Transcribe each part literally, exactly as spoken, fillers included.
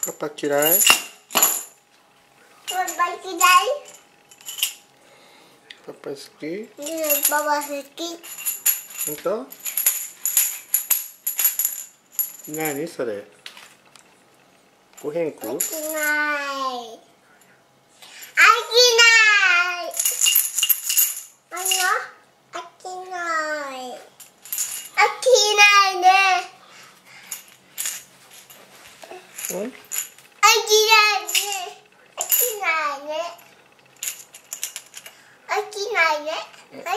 パパ嫌い？ パパ嫌い？ パパ好き？ うん、パパ好き。 本当？何それ？ごへんこ？ 飽きない。飽きない。あの？飽きない。飽きないね。 うん？ 飽きないね。飽きないね。飽きないね。はい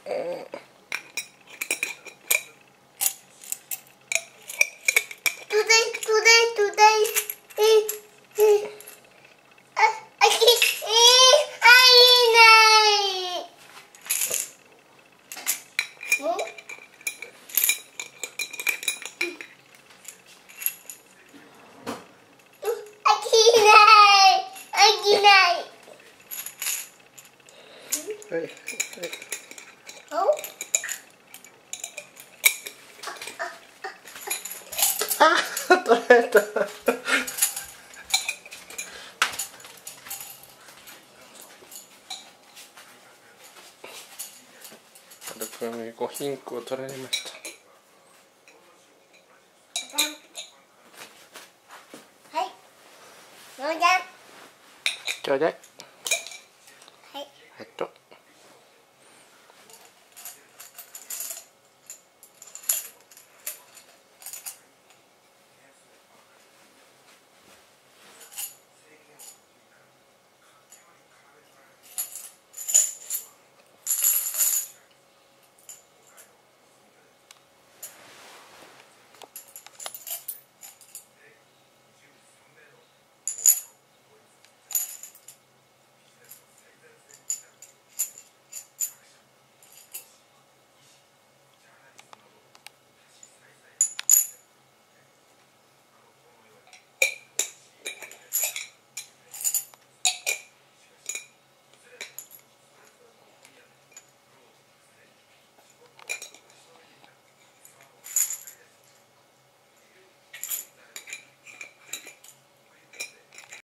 。Today, today, today. Eh, eh. Ah,飽き、eh, 飽きない。ん？飽きない。飽きない。 はいはい。あ、取れた。はるくんにごひんこを取られました。 はい。のーちゃん。 ちょうだい。 はい。 えっと。